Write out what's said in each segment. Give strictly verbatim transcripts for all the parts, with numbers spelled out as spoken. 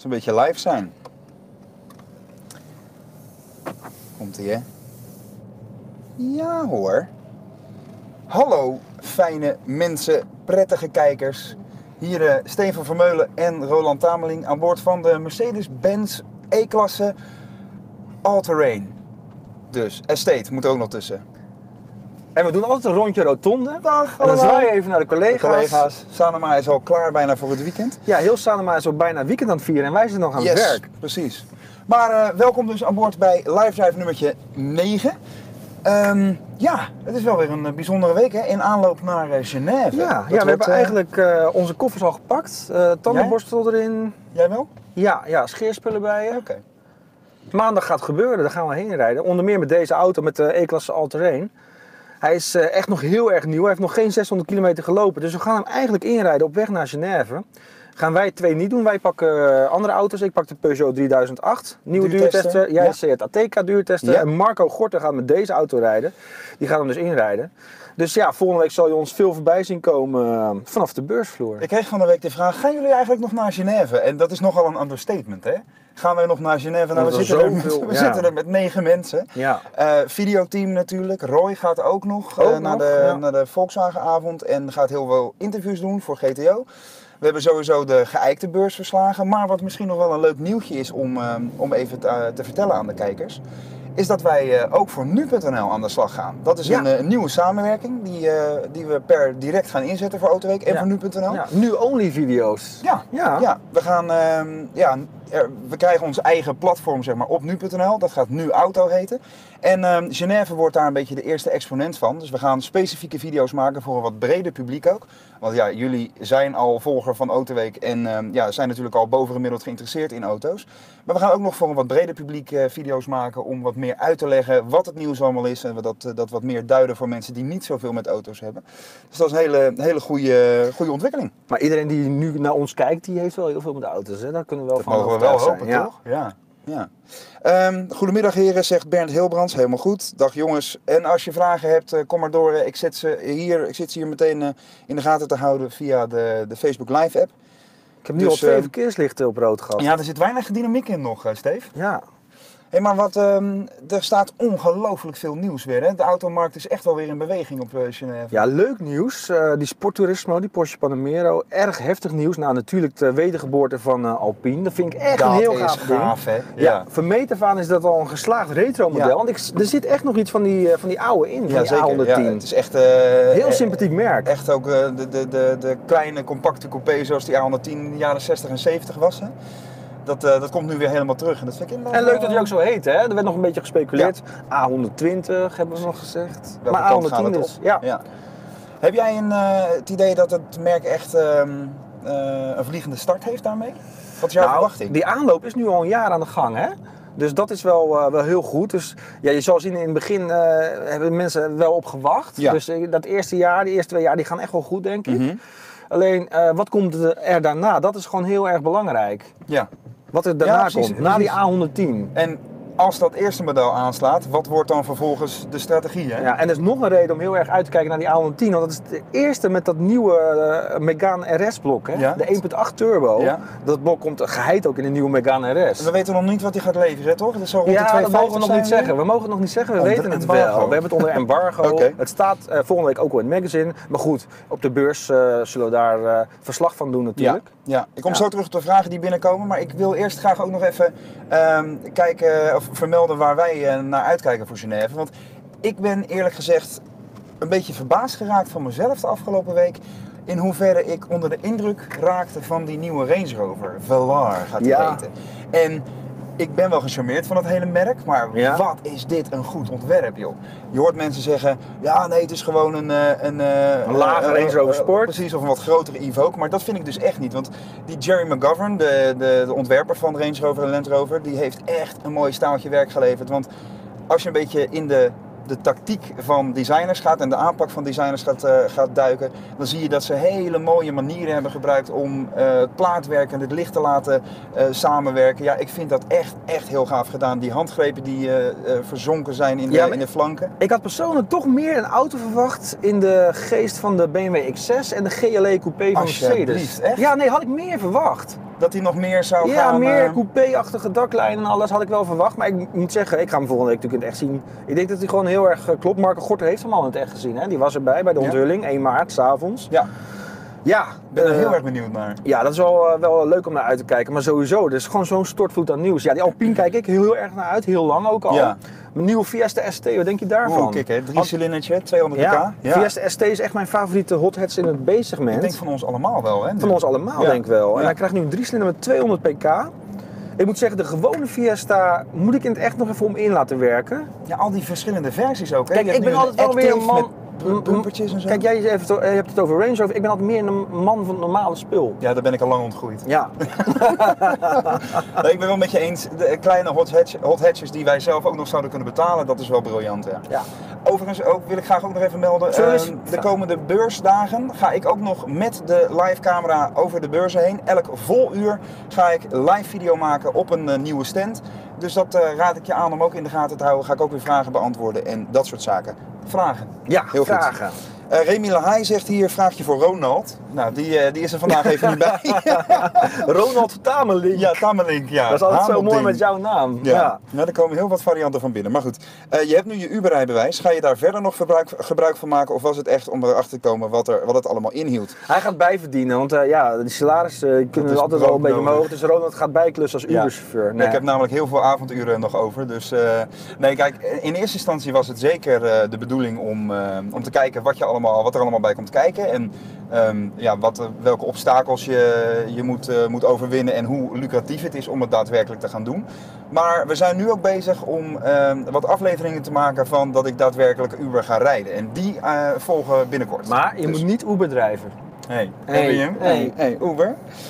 een beetje live zijn. Komt-ie, hè? Ja hoor. Hallo fijne mensen, prettige kijkers. Hier uh, Steven Vermeulen en Roland Tameling aan boord van de Mercedes-Benz E-klasse All-Terrain. Dus, Estate moet er ook nog tussen. En we doen altijd een rondje rotonde. Dag, en dan zwaai je even naar de collega's. De collega's. Sanema is al klaar bijna voor het weekend. Ja, heel Sanema is al bijna weekend aan het vieren en wij zijn nog aan yes, het werk. Precies. Maar uh, welkom dus aan boord bij Live Drive nummertje negen. Um, ja, het is wel weer een bijzondere week hè, in aanloop naar uh, Genève. Ja, ja we hebben uh... eigenlijk uh, onze koffers al gepakt. Uh, tandenborstel Jij? erin. Jij wel? Ja, ja scheerspullen bij je. Oké. Okay. Maandag gaat het gebeuren, daar gaan we heen rijden. Onder meer met deze auto, met de E-klasse All-Terrain. Hij is uh, echt nog heel erg nieuw, hij heeft nog geen zeshonderd kilometer gelopen. Dus we gaan hem eigenlijk inrijden op weg naar Genève. Gaan wij twee niet doen, wij pakken uh, andere auto's. Ik pak de Peugeot drieduizend acht, nieuwe duurtester. Jij ja. Seat Ateca duurtester. Ja. En Marco Gorter gaat met deze auto rijden. Die gaat hem dus inrijden. Dus ja, volgende week zal je ons veel voorbij zien komen uh, vanaf de beursvloer. Ik kreeg van de week de vraag, gaan jullie eigenlijk nog naar Genève? En dat is nogal een understatement hè? Gaan wij nog naar Genève? Nou, we zitten, er, we ja. zitten er met negen mensen. Ja. Uh, videoteam natuurlijk. Roy gaat ook nog, ook uh, naar, nog? De, ja. naar de Volkswagenavond en gaat heel veel interviews doen voor G T O. We hebben sowieso de geëikte beursverslagen. Maar wat misschien nog wel een leuk nieuwtje is om, uh, om even te, uh, te vertellen aan de kijkers, is dat wij uh, ook voor nu punt n l aan de slag gaan. Dat is ja. een, een nieuwe samenwerking die, uh, die we per direct gaan inzetten voor Autoweek en ja. voor nu punt n l. Ja. Nu-only video's. Ja, ja. ja. we gaan... Uh, ja, er, we krijgen ons eigen platform zeg maar, op nu punt n l. Dat gaat Nu Auto heten. En uh, Genève wordt daar een beetje de eerste exponent van. Dus we gaan specifieke video's maken voor een wat breder publiek ook. Want ja, jullie zijn al volger van Autoweek en uh, ja, zijn natuurlijk al bovengemiddeld geïnteresseerd in auto's. Maar we gaan ook nog voor een wat breder publiek uh, video's maken om wat meer uit te leggen wat het nieuws allemaal is. En we dat, uh, dat wat meer duiden voor mensen die niet zoveel met auto's hebben. Dus dat is een hele, hele goede, goede ontwikkeling. Maar iedereen die nu naar ons kijkt, die heeft wel heel veel met auto's. Hè? Daar kunnen we wel dat van mogen we wel hopen, ja. toch? Ja. Ja. Um, goedemiddag heren, zegt Bernd Hilbrands. Helemaal goed. Dag jongens. En als je vragen hebt, uh, kom maar door. Ik, zet ze hier, ik zit ze hier meteen uh, in de gaten te houden via de, de Facebook Live app. Ik heb nu dus, al twee uh, verkeerslichten op rood gehad. Ja, er zit weinig dynamiek in nog, uh, Steve. Ja. Hey, maar wat, um, er staat ongelooflijk veel nieuws weer. Hè? De automarkt is echt wel weer in beweging op uh, Genève. Ja, leuk nieuws. Uh, die Sport Turismo, die Porsche Panamera, erg heftig nieuws. Nou, natuurlijk de wedergeboorte van uh, Alpine. Dat vind ik echt dat een heel gaaf ding. Gaaf, hè? Ja. Ja, van meet af aan is dat al een geslaagd retro model. Ja. Want ik, er zit echt nog iets van die, uh, van die oude in, van ja, die zeker. A honderdtien. Ja, het is echt... Uh, heel sympathiek merk. Echt ook uh, de, de, de, de kleine compacte coupé zoals die A honderdtien in de jaren zestig en zeventig was. Hè? Dat, uh, dat komt nu weer helemaal terug. En, dat vind ik en leuk dat hij ook zo heet, hè? Er werd nog een beetje gespeculeerd. Ja. A honderdtwintig hebben we nog gezegd. Welke maar A honderdtien is. Ja. Ja. Heb jij een, uh, het idee dat het merk echt uh, uh, een vliegende start heeft daarmee? Wat is jouw nou, verwachting? Die aanloop is nu al een jaar aan de gang, hè? Dus dat is wel, uh, wel heel goed. Dus ja, je zal zien, in het begin uh, hebben mensen wel op gewacht. Ja. Dus uh, dat eerste jaar, die eerste twee jaar, die gaan echt wel goed, denk ik. Mm-hmm. Alleen, uh, wat komt er daarna? Dat is gewoon heel erg belangrijk. Ja. Wat er daarna ja, precies, komt, na die A honderdtien. En als dat eerste model aanslaat, wat wordt dan vervolgens de strategie? Hè? Ja, en er is nog een reden om heel erg uit te kijken naar die A honderdtien. Want dat is de eerste met dat nieuwe uh, Megane R S blok, hè? Ja? De één punt acht turbo. Ja? Dat blok komt geheid ook in de nieuwe Megane R S. En we weten nog niet wat hij gaat leveren, toch? Dat is zo rond ja, de tweehonderdvijftig dat mogen we nog niet zeggen. We mogen het nog niet zeggen, we onder weten het embargo. wel. We hebben het onder embargo. Okay. Het staat uh, volgende week ook wel in het magazine. Maar goed, op de beurs uh, zullen we daar uh, verslag van doen natuurlijk. Ja. Ja, ik kom ja. zo terug op de vragen die binnenkomen, maar ik wil eerst graag ook nog even um, kijken of vermelden waar wij uh, naar uitkijken voor Genève. Want ik ben eerlijk gezegd een beetje verbaasd geraakt van mezelf de afgelopen week in hoeverre ik onder de indruk raakte van die nieuwe Range Rover. Velar gaat die ja. heten. En ik ben wel gecharmeerd van het hele merk, maar ja. wat is dit een goed ontwerp, joh. Je hoort mensen zeggen, ja nee, het is gewoon een... Een, een, een lage Range Rover Sport. Precies, of een wat grotere Evoque, maar dat vind ik dus echt niet. Want die Jerry McGovern, de, de, de ontwerper van de Range Rover en Land Rover, die heeft echt een mooi staaltje werk geleverd. Want als je een beetje in de... de tactiek van designers gaat en de aanpak van designers gaat, uh, gaat duiken, dan zie je dat ze hele mooie manieren hebben gebruikt om uh, het plaatwerk en het licht te laten uh, samenwerken. Ja, ik vind dat echt, echt heel gaaf gedaan. Die handgrepen die uh, uh, verzonken zijn in de, ja, in de flanken. Ik had persoonlijk toch meer een auto verwacht in de geest van de B M W X zes en de G L E Coupé van Mercedes. Echt? Ja, nee, had ik meer verwacht. Dat hij nog meer zou ja, gaan... Ja, meer uh... coupé-achtige daklijnen en alles had ik wel verwacht. Maar ik moet zeggen, ik ga hem volgende week natuurlijk in het echt zien. Ik denk dat hij gewoon heel erg uh, klopt. Marco Gorter heeft hem al in het echt gezien. Hè? Die was erbij bij de onthulling, ja. één maart, 's avonds. Ja. Ja, ik ben er uh, heel erg benieuwd naar. Ja, dat is wel, uh, wel leuk om naar uit te kijken. Maar sowieso, er is gewoon zo'n stortvloed aan nieuws. Ja, die Alpine kijk ik heel, heel erg naar uit. Heel lang ook al. Ja. Mijn nieuwe Fiesta S T, wat denk je daarvan? Oeh, kijk hè, drie cilindertje, tweehonderd pk. Ja, ja. Fiesta S T is echt mijn favoriete hot hatch in het B-segment. Ik denk van ons allemaal wel, hè? Van ons allemaal, ja. denk ik wel. En ja. hij krijgt nu een drie cilinder met tweehonderd pk. Ik moet zeggen, de gewone Fiesta moet ik in het echt nog even om in laten werken. Ja, al die verschillende versies ook, hè? Kijk, ik ben altijd wel weer een man... Bumpertjes en zo. Kijk, jij hebt het, je hebt het over Range Rover. Ik ben altijd meer een man van normale spul. Ja, daar ben ik al lang ontgroeid. Ja. Nee, ik ben wel met je eens. De kleine hot, hatch, hot hatches die wij zelf ook nog zouden kunnen betalen, dat is wel briljant, ja. ja. Overigens ook, wil ik graag ook nog even melden. Uh, de komende beursdagen ga ik ook nog met de live camera over de beurzen heen. Elk vol uur ga ik live video maken op een uh, nieuwe stand. Dus dat uh, raad ik je aan om ook in de gaten te houden. Ga ik ook weer vragen beantwoorden en dat soort zaken. Vragen. Ja, heel vragen. goed. Uh, Remy Lahai zegt hier, vraagje voor Ronald. Nou, die, uh, die is er vandaag even niet bij. Ronald Tamelink. Ja, Tamelink, ja. Dat is altijd Hamelding. Zo mooi met jouw naam. Ja. ja. Nou, er komen heel wat varianten van binnen. Maar goed, uh, je hebt nu je Uber-rijbewijs. Ga je daar verder nog gebruik, gebruik van maken? Of was het echt om erachter te komen wat, er, wat het allemaal inhield? Hij gaat bijverdienen, want uh, ja, die salarissen uh, kunnen altijd wel een beetje omhoog. Dus Ronald gaat bijklussen als Uber-chauffeur. Nee. Ik heb namelijk heel veel avonduren nog over. Dus uh, nee, kijk, in eerste instantie was het zeker uh, de bedoeling om, uh, om te kijken wat je allemaal, wat er allemaal bij komt kijken en um, ja, wat, welke obstakels je, je moet, uh, moet overwinnen en hoe lucratief het is om het daadwerkelijk te gaan doen. Maar we zijn nu ook bezig om uh, wat afleveringen te maken van dat ik daadwerkelijk Uber ga rijden en die uh, volgen binnenkort. Maar je dus. moet niet Uber drijven. Hey, hey, heb je hem? Hey, hey, Uber.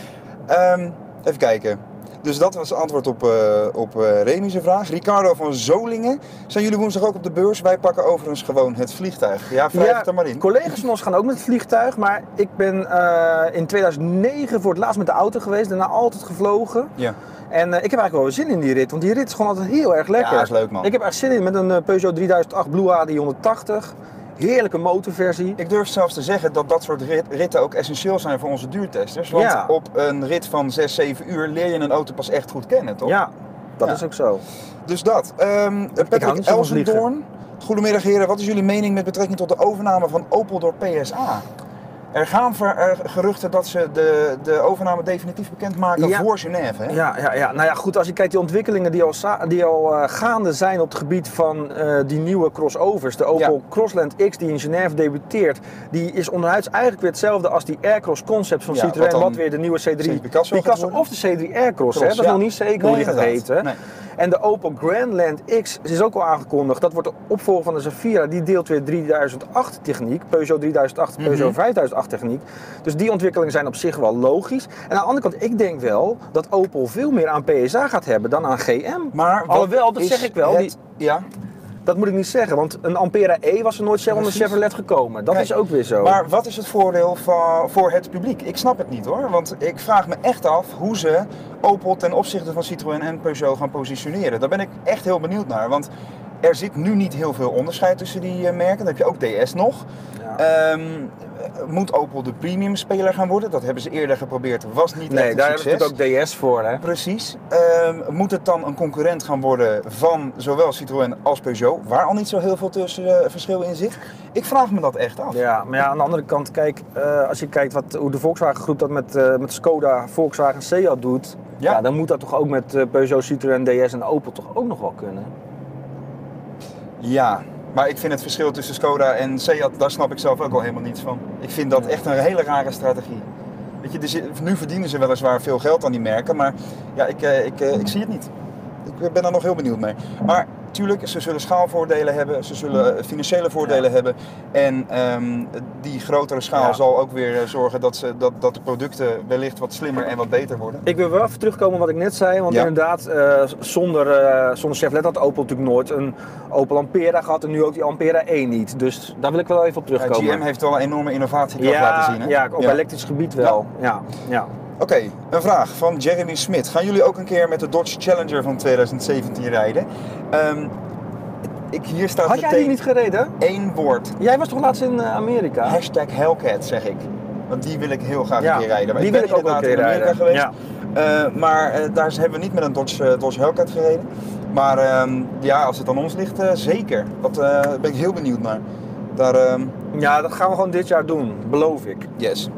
Um, even kijken. Dus dat was het antwoord op, uh, op uh, Remy's vraag. Ricardo van Zolingen. Zijn jullie woensdag ook op de beurs? Wij pakken overigens gewoon het vliegtuig. Ja, wrijf ja, het er maar in. Collega's van ons gaan ook met het vliegtuig. Maar ik ben uh, in tweeduizend negen voor het laatst met de auto geweest. Daarna altijd gevlogen. Ja. En uh, ik heb eigenlijk wel zin in die rit. Want die rit is gewoon altijd heel erg lekker. Ja, dat is leuk man. Ik heb echt zin in met een uh, Peugeot drieduizend acht Blue A D honderdtachtig. Heerlijke motorversie. Ik durf zelfs te zeggen dat dat soort rit, ritten ook essentieel zijn voor onze duurtesters. Want ja. op een rit van zes, zeven uur leer je een auto pas echt goed kennen, toch? Ja, dat ja. is ook zo. Dus dat. Um, Patrick Elsendoorn. Goedemiddag heren, wat is jullie mening met betrekking tot de overname van Opel door P S A? Er gaan ver, er geruchten dat ze de, de overname definitief bekendmaken ja. voor Genève. Hè? Ja, ja, ja, nou ja, goed, als je kijkt die ontwikkelingen die al, die al uh, gaande zijn op het gebied van uh, die nieuwe crossovers. De Opel ja. Crossland X die in Genève debuteert, die is onderhuids eigenlijk weer hetzelfde als die Aircross Concept van ja, Citroën, wat, wat weer de nieuwe C drie Picasso, Picasso of de C drie Aircross, hè? Dat is ja. nog niet zeker nee, hoe die gaat heten. Nee. En de Opel Grandland X is ook al aangekondigd. Dat wordt de opvolger van de Zafira. Die deelt weer drieduizend acht techniek. Peugeot drieduizend acht, mm-hmm. Peugeot vijfduizend acht techniek. Dus die ontwikkelingen zijn op zich wel logisch. En aan de andere kant, ik denk wel dat Opel veel meer aan P S A gaat hebben dan aan G M. Maar alhoewel, dat zeg ik wel. Het... Die... Ja. Dat moet ik niet zeggen, want een Ampera E was er nooit zelf onder Chevrolet gekomen. Dat Kijk, is ook weer zo. Maar wat is het voordeel van, voor het publiek? Ik snap het niet hoor, want ik vraag me echt af hoe ze Opel ten opzichte van Citroën en Peugeot gaan positioneren. Daar ben ik echt heel benieuwd naar, want er zit nu niet heel veel onderscheid tussen die uh, merken. Dan heb je ook D S nog. Ja. Um, moet Opel de premium speler gaan worden? Dat hebben ze eerder geprobeerd, was niet nee, echt een daar succes. hebben ze ook D S voor, hè? Precies. Um, moet het dan een concurrent gaan worden van zowel Citroën als Peugeot, waar al niet zo heel veel tussen, uh, verschil in zit? Ik vraag me dat echt af. Ja, maar ja, aan de andere kant, kijk, uh, als je kijkt wat, hoe de Volkswagen groep dat met, uh, met Skoda, Volkswagen, Seat doet, ja. Ja, dan moet dat toch ook met uh, Peugeot, Citroën, D S en Opel toch ook nog wel kunnen? Ja. Maar ik vind het verschil tussen Skoda en Seat, daar snap ik zelf ook al helemaal niets van. Ik vind dat echt een hele rare strategie. Weet je, dus nu verdienen ze weliswaar veel geld aan die merken, maar ja, ik, ik, ik zie het niet. Ik ben daar nog heel benieuwd mee. Maar tuurlijk, ze zullen schaalvoordelen hebben, ze zullen financiële voordelen ja. hebben. En um, die grotere schaal ja. zal ook weer zorgen dat, ze, dat, dat de producten wellicht wat slimmer en wat beter worden. Ik wil wel even terugkomen op wat ik net zei, want ja. inderdaad, uh, zonder, uh, zonder Chevrolet had Opel natuurlijk nooit een Opel Ampera gehad en nu ook die Ampera E niet. Dus daar wil ik wel even op terugkomen. Ja, G M heeft wel een enorme innovatiekracht ja, laten zien. Hè? Ja, op ja. elektrisch gebied wel. Ja. Ja. Ja. Oké, okay, een vraag van Jeremy Smit. Gaan jullie ook een keer met de Dodge Challenger van twintig zeventien rijden? Um, ik, hier staat Had jij die niet gereden? Één woord. Jij was toch laatst in Amerika? Hashtag Hellcat zeg ik. Want die wil ik heel graag ja, een keer rijden. Maar die ik ben wil ik ook een keer in Amerika rijden. geweest. Ja. Uh, maar uh, daar hebben we niet met een Dodge, uh, Dodge Hellcat gereden. Maar uh, ja, als het aan ons ligt, uh, zeker. Dat uh, ben ik heel benieuwd naar. Daar, uh... Ja, dat gaan we gewoon dit jaar doen, beloof ik. Yes.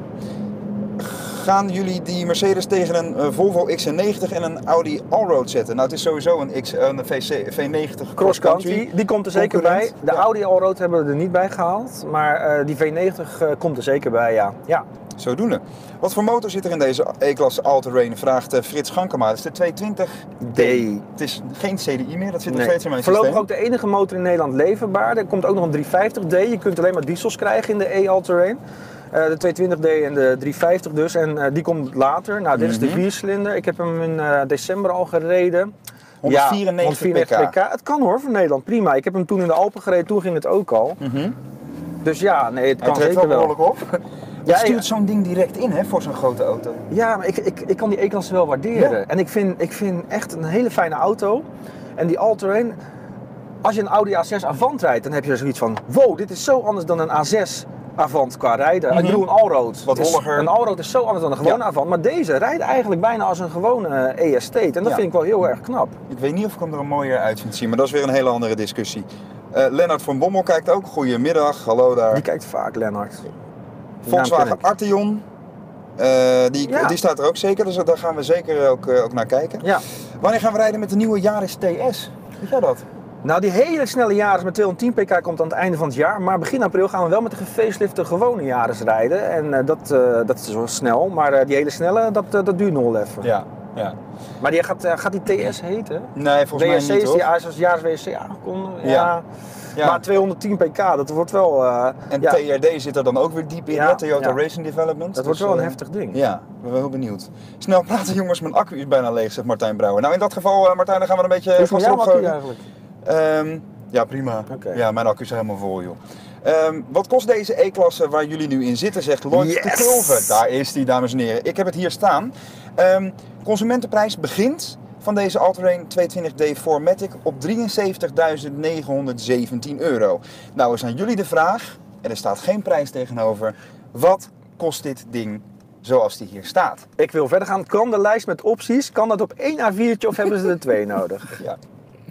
Gaan jullie die Mercedes tegen een uh, Volvo X C negentig en een Audi Allroad zetten? Nou, het is sowieso een, X, een V negentig Cross Country. Die komt er zeker bij. De ja. Audi Allroad hebben we er niet bij gehaald. Maar uh, die V negentig uh, komt er zeker bij, ja. ja. Zodoende. Wat voor motor zit er in deze E-klasse All-Terrain? Vraagt uh, Frits Gankema. Dat is de tweehonderdtwintig D. Het is geen C D I meer, dat zit nog nee. steeds in mijn Voorlopig systeem. ook de enige motor in Nederland leverbaar. Er komt ook nog een driehonderdvijftig D. Je kunt alleen maar diesels krijgen in de E-All-Terrain. Uh, de tweehonderdtwintig D en de driehonderdvijftig dus. En uh, die komt later. Nou, dit mm-hmm. is de viercilinder. Ik heb hem in uh, december al gereden. honderdvierennegentig ja, pk. Het kan hoor, voor Nederland. Prima. Ik heb hem toen in de Alpen gereden. Toen ging het ook al. Mm-hmm. Dus ja, nee, het kan Hij zeker wel. wel. Op. Je ja, stuurt zo'n ding direct in, hè, voor zo'n grote auto. Ja, maar ik, ik, ik kan die E-klasse wel waarderen. Ja. En ik vind, ik vind echt een hele fijne auto. En die All-Terrain, als je een Audi A zes Avant rijdt, dan heb je zoiets van... Wow, dit is zo anders dan een A zes Avant qua rijden. Mm-hmm. Ik bedoel, een Allroad. Wat holliger. Een Allroad is zo anders dan een gewone ja. Avant. Maar deze rijdt eigenlijk bijna als een gewone E-Estate. En dat ja. vind ik wel heel erg knap. Ik weet niet of ik hem er een mooier uit vind zien, maar dat is weer een hele andere discussie. Uh, Lennart van Bommel kijkt ook. Goedemiddag, hallo daar. Die kijkt vaak, Lennart. Volkswagen Arteon, uh, die, ja. die staat er ook zeker, dus daar gaan we zeker ook, uh, ook naar kijken. Ja. Wanneer gaan we rijden met de nieuwe Yaris T S? Weet jij dat? Nou, die hele snelle Yaris met tweehonderdtien pk komt aan het einde van het jaar. Maar begin april gaan we wel met de gefacelifte gewone Yaris rijden. En uh, dat, uh, dat is wel snel, maar uh, die hele snelle, dat, uh, dat duurt nog wel even. Ja, ja. Maar die gaat, uh, gaat die T S heten? Nee, volgens W S C mij niet, is die als Yaris W S C aangekondigd. Ja. ja. Ja. Maar tweehonderdtien pk, dat wordt wel... Uh, en ja. T R D zit er dan ook weer diep in, ja, Toyota ja. Racing Development. Dat wordt dus, wel een uh, heftig ding. Ja, ik ben wel heel benieuwd. Snel praten jongens, mijn accu is bijna leeg, zegt Martijn Brouwer. Nou in dat geval, uh, Martijn, dan gaan we een beetje vast erop gooien. eigenlijk? Um, ja, prima. Okay. Ja, mijn accu is helemaal vol, joh. Um, wat kost deze E-klasse waar jullie nu in zitten, zegt Lloyd yes. de Kulve. Daar is die, dames en heren. Ik heb het hier staan. Um, consumentenprijs begint van deze All-Terrain tweehonderdtwintig D four Matic op drieënzeventigduizend negenhonderdzeventien euro. Nou is aan jullie de vraag, en er staat geen prijs tegenover, wat kost dit ding zoals die hier staat? Ik wil verder gaan. Kan de lijst met opties, kan dat op één A viertje of hebben ze er twee nodig? Ja,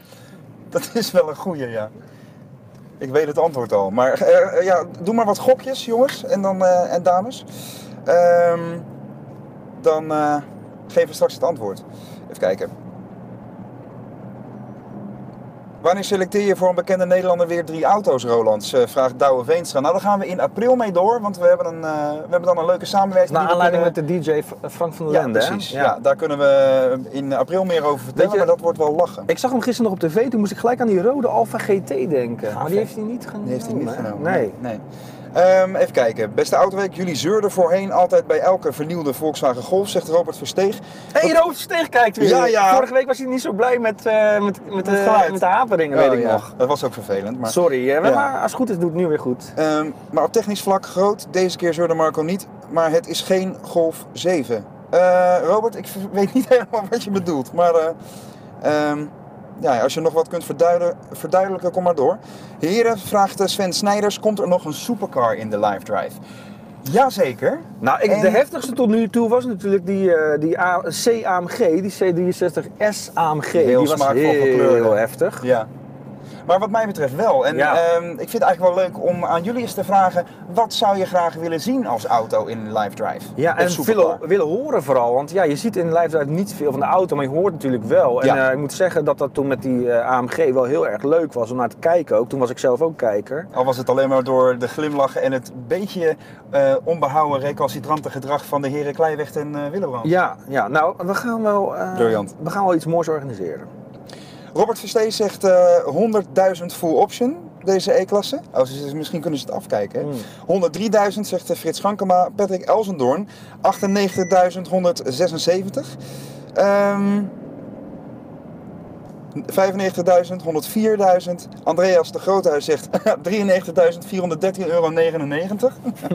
dat is wel een goeie, ja. Ik weet het antwoord al, maar uh, ja, doe maar wat gokjes jongens en, dan, uh, en dames. Um, dan uh, geven we straks het antwoord. Even kijken. Wanneer selecteer je voor een bekende Nederlander weer drie auto's, Rolands? Uh, vraagt Douwe Veenstra. Nou, daar gaan we in april mee door, want we hebben, een, uh, we hebben dan een leuke samenwerking. Naar aanleiding kunnen... met de D J Frank van der ja, Lende, precies. Ja. ja, daar kunnen we in april meer over vertellen, je, maar dat wordt wel lachen. Ik zag hem gisteren nog op tv, toen moest ik gelijk aan die rode Alfa G T denken. Gaaf, maar die heeft hij niet genomen. Die heeft hij niet genomen. Nee. nee. Um, even kijken. Beste Autoweek, jullie zeurden voorheen altijd bij elke vernieuwde Volkswagen Golf, zegt Robert Versteeg. Hé, hey, Robert Versteeg kijkt weer. Ja, ja. Vorige week was hij niet zo blij met, uh, met, met, de, uh, met de haperingen, oh, weet ik ja. nog. Dat was ook vervelend. Maar... Sorry, hè, ja. maar als het goed is, doet het nu weer goed. Um, maar op technisch vlak groot, deze keer zeurde Marco niet, maar het is geen Golf zeven. Uh, Robert, ik weet niet helemaal wat je bedoelt, maar... Uh, um, Ja, als je nog wat kunt verduidelijken, kom maar door. Heren, vraagt Sven Snijders, komt er nog een supercar in de Live Drive? Jazeker. Nou, ik, en... de heftigste tot nu toe was natuurlijk die, uh, die A, C A M G, die C drieënzestig S A M G. Heel die was heel, heel heftig. Ja. Maar wat mij betreft wel. En ja. um, ik vind het eigenlijk wel leuk om aan jullie eens te vragen, wat zou je graag willen zien als auto in Live Drive? Ja, en willen, willen horen vooral. Want ja, je ziet in Live Drive niet veel van de auto, maar je hoort natuurlijk wel. En ja. uh, ik moet zeggen dat dat toen met die uh, A M G wel heel erg leuk was om naar te kijken ook. Toen was ik zelf ook kijker. Al was het alleen maar door de glimlachen en het beetje uh, onbehouden recalcitrante gedrag van de heren Kleiweg en uh, Willebrand. Ja, ja, nou we gaan wel, uh, we gaan wel iets moois organiseren. Robert Verstees zegt uh, honderdduizend full option, deze E-klasse. Oh, dus misschien kunnen ze het afkijken. Mm. honderddrieduizend zegt Frits Gankema. Patrick Elsendoorn, achtennegentigduizend honderdzesenzeventig. Um, vijfennegentigduizend, honderdvierduizend. Andreas de Groothuis zegt drieënnegentigduizend vierhonderddertien euro negenennegentig.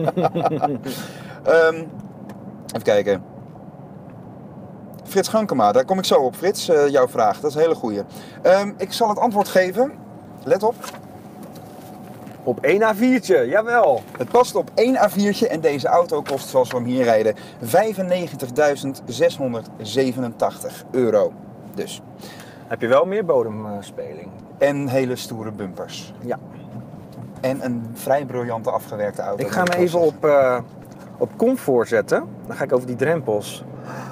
um, even kijken. Frits Gankema, daar kom ik zo op, Frits, uh, jouw vraag. Dat is een hele goeie. Um, ik zal het antwoord geven. Let op. Op één A viertje, jawel. Het past op één A viertje en deze auto kost, zoals we hem hier rijden, vijfennegentigduizend zeshonderdzevenentachtig euro. Dus. Heb je wel meer bodemspeling. En hele stoere bumpers. Ja. En een vrij briljante afgewerkte auto. Ik ga hem even op, uh, op comfort zetten. Dan ga ik over die drempels.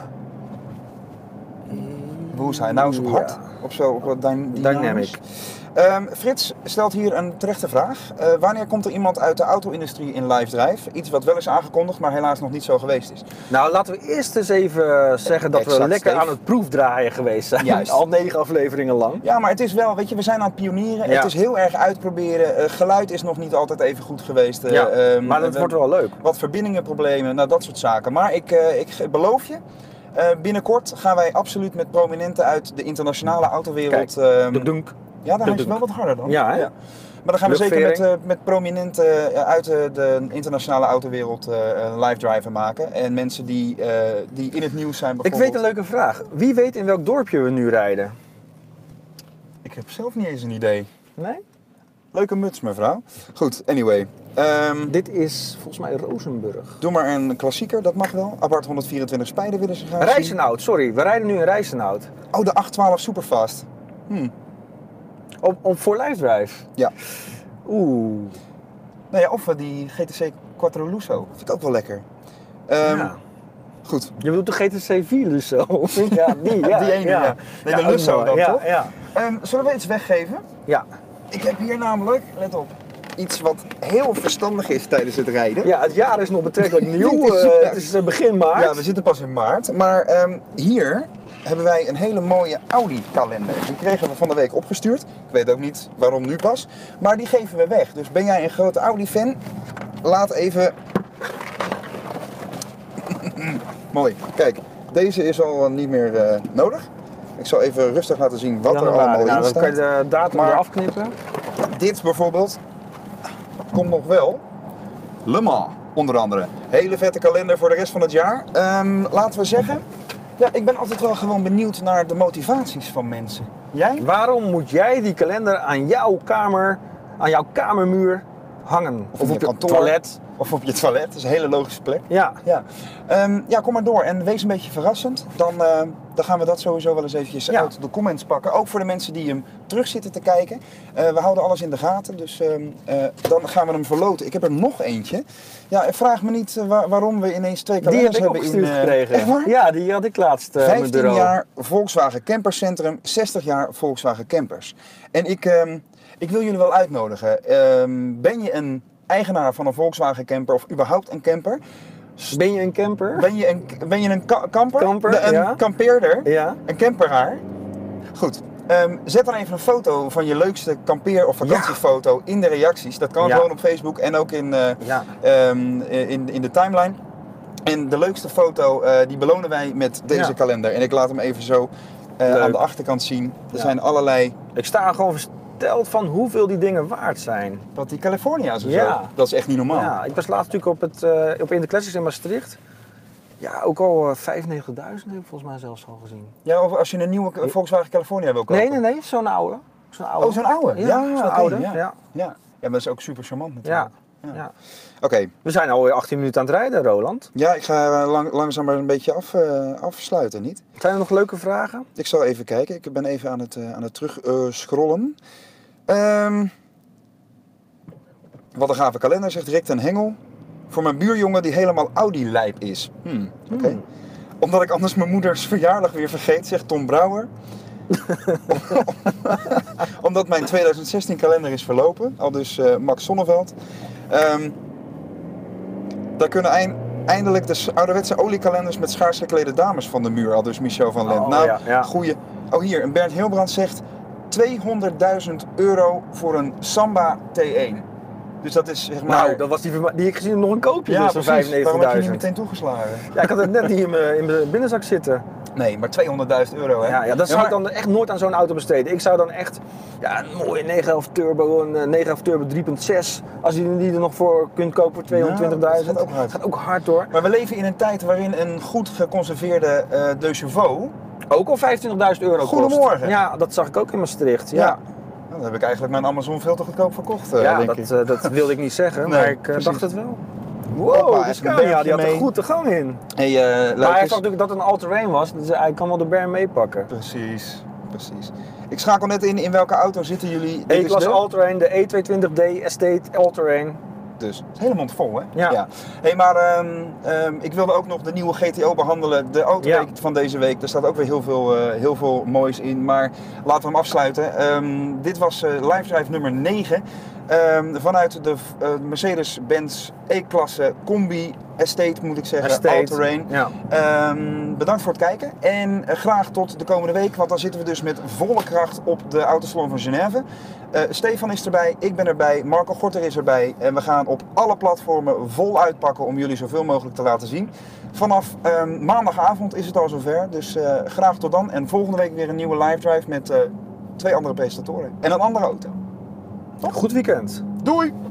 Hoe is hij? Nou eens op hard? Ja. Op zo op wat dy dynamic. Um, Frits stelt hier een terechte vraag. Uh, wanneer komt er iemand uit de auto-industrie in live drive? Iets wat wel is aangekondigd, maar helaas nog niet zo geweest is. Nou, laten we eerst eens even zeggen dat exact, we lekker Steve. aan het proefdraaien geweest zijn. Juist. Al negen afleveringen lang. Ja, maar het is wel, weet je, we zijn aan het pionieren. Ja. Het is heel erg uitproberen. Uh, geluid is nog niet altijd even goed geweest. Uh, ja, um, maar dat uh, wordt wel leuk. Wat verbindingenproblemen, nou dat soort zaken. Maar ik, uh, ik beloof je, uh, binnenkort gaan wij absoluut met prominenten uit de internationale autowereld... Kijk, um, de dunk. Ja, dan is het wel wat harder dan. Ja, hè? Ja. Maar dan gaan we zeker met, uh, met prominenten uh, uit uh, de internationale autowereld uh, live driven maken. En mensen die, uh, die in het nieuws zijn bijvoorbeeld. Ik weet een leuke vraag. Wie weet in welk dorpje we nu rijden? Ik heb zelf niet eens een idee. Nee? Leuke muts, mevrouw. Goed, anyway. Um, Dit is volgens mij Rozenburg. Doe maar een klassieker, dat mag wel. Abarth honderdvierentwintig Spijder willen ze gaan Reizenhout, sorry. We rijden nu een Reizenhout. Oh, de achthonderdtwaalf Superfast. Hm. Op, op voor live drive? Ja. Oeh. Nou ja, of die G T C Quattro Lusso. Vind ik ook wel lekker. Um, ja. Goed. Je bedoelt de G T C vier Lusso? Ja, die, ja. Die ene, ja. ja. Nee, de ja, Lusso dan, ja, toch? Ja. Um, zullen we iets weggeven? Ja. Ik heb hier namelijk, let op, iets wat heel verstandig is tijdens het rijden. Ja, het jaar is nog betrekkelijk nieuw. uh, het is uh, begin maart. Ja, we zitten pas in maart. Maar um, hier hebben wij een hele mooie Audi-kalender. Die kregen we van de week opgestuurd. Ik weet ook niet waarom nu pas. Maar die geven we weg. Dus ben jij een grote Audi-fan? Laat even... Mooi. Kijk, deze is al niet meer uh, nodig. Ik zal even rustig laten zien wat er allemaal nou, in nou, staat. Dan kan je de datum maar eraf knippen. Dit bijvoorbeeld komt nog wel. Le Mans, onder andere. Hele vette kalender voor de rest van het jaar. Um, laten we zeggen... Ja, ik ben altijd wel gewoon benieuwd naar de motivaties van mensen. Jij? Waarom moet jij die kalender aan jouw kamer, aan jouw kamermuur hangen? Of, of op je kantoor, toilet? Of op je toilet, dat is een hele logische plek. Ja. Ja, um, ja kom maar door en wees een beetje verrassend. Dan, uh, dan gaan we dat sowieso wel eens eventjes ja. uit de comments pakken. Ook voor de mensen die hem terug zitten te kijken. Uh, we houden alles in de gaten, dus uh, uh, dan gaan we hem verloten. Ik heb er nog eentje. Ja, vraag me niet uh, waar, waarom we ineens twee kalenders hebben. Die heb ik opgestuurd in, uh, gekregen. Ja, die had ik laatst uh, vijftien jaar Volkswagen Campercentrum, zestig jaar Volkswagen Campers. En ik, uh, ik wil jullie wel uitnodigen. Uh, ben je een eigenaar van een Volkswagen camper of überhaupt een camper? Ben je een camper? Ben je een, ben je een ka kamper? Kamper, de, een ja. kampeerder? Ja. Een camperaar? Goed. Um, zet dan even een foto van je leukste kampeer- of vakantiefoto ja. in de reacties. Dat kan ja. gewoon op Facebook en ook in, uh, ja. um, in, in de timeline. En de leukste foto uh, die belonen wij met deze ja. kalender. En ik laat hem even zo uh, aan de achterkant zien. Er ja. zijn allerlei... Ik sta gewoon versteld van hoeveel die dingen waard zijn. Wat die California's en ja. zo. Dat is echt niet normaal. Ja, ik was laatst natuurlijk op, het, uh, op In de Classics in Maastricht. Ja, ook al uh, vijfennegentigduizend heb ik volgens mij zelfs al gezien. Ja, of als je een nieuwe Volkswagen California wil kopen? Nee, nee, nee, zo'n oude. Zo'n oude. Oh, zo'n oude? Ja, ja zo'n okay, oude. Ja. Ja. Ja. ja, maar dat is ook super charmant natuurlijk. Ja. ja. ja. Oké. Okay. We zijn alweer achttien minuten aan het rijden, Roland. Ja, ik ga lang, langzaam maar een beetje af, uh, afsluiten, niet? Zijn er nog leuke vragen? Ik zal even kijken. Ik ben even aan het, uh, aan het terug uh, scrollen. Um, wat een gave kalender, zegt Rick ten Hengel. Voor mijn buurjongen die helemaal Audi-lijp is. Hmm, Oké. Okay. Hmm. Omdat ik anders mijn moeders verjaardag weer vergeet, zegt Tom Brouwer. Omdat mijn twintig zestien kalender is verlopen. Al dus uh, Max Sonneveld. Um, daar kunnen eind, eindelijk de ouderwetse oliekalenders met schaars geklede dames van de muur. Al dus Michel van Lent. Oh, nou, ja, ja. goeie. Oh hier, een Bernd Hilbrand zegt tweehonderdduizend euro voor een Samba T één. Dus dat is zeg maar... Nou, dat was die, die ik gezien nog een koopje ja, dus van vijfennegentigduizend. Waarom heb je niet meteen toegeslagen? Ja, ik had het net niet in mijn, in mijn binnenzak zitten. Nee, maar tweehonderdduizend euro hè? Ja, ja dat zou ja, maar... ik dan echt nooit aan zo'n auto besteden. Ik zou dan echt ja, een mooie negen komma elf turbo, een negen komma elf turbo drie punt zes. Als je die er nog voor kunt kopen voor tweehonderdtwintigduizend. Ja, dat gaat ook hard. gaat ook hard hoor. Maar we leven in een tijd waarin een goed geconserveerde uh, De Chauveau ook al vijfentwintigduizend euro kost. Goedemorgen. Ja, dat zag ik ook in Maastricht. Ja. ja. dan heb ik eigenlijk mijn Amazon veel te goedkoop verkocht, uh, ja, denk dat, ik. uh, dat wilde ik niet zeggen, nee, maar ik uh, dacht het wel. Wow, Hoppa, de Scania, die had er goed de gang in. Hey, uh, maar hij zag natuurlijk dat het een all-terrain was, dus hij kan wel de berm meepakken. Precies, precies. Ik schakel net in, in welke auto zitten jullie? E-klasse de... all-terrain, de E tweehonderdtwintig D Estate all-terrain. Dus, het is hele mond vol, hè? Ja. ja. Hey, maar um, um, ik wilde ook nog de nieuwe G T O behandelen. De autoweek ja. van deze week. Er staat ook weer heel veel, uh, heel veel moois in. Maar laten we hem afsluiten. Um, dit was uh, Live Drive nummer negen. Um, vanuit de uh, Mercedes-Benz E-klasse Combi Estate, moet ik zeggen, all-terrain. Ja. Um, bedankt voor het kijken. En uh, graag tot de komende week. Want dan zitten we dus met volle kracht op de Autosalon van Genève. Uh, Stefan is erbij, ik ben erbij, Marco Gorter is erbij. En we gaan op alle platformen vol uitpakken om jullie zoveel mogelijk te laten zien. Vanaf um, maandagavond is het al zover. Dus uh, graag tot dan. En volgende week weer een nieuwe live drive met uh, twee andere presentatoren. En een andere auto. Goed weekend. Doei!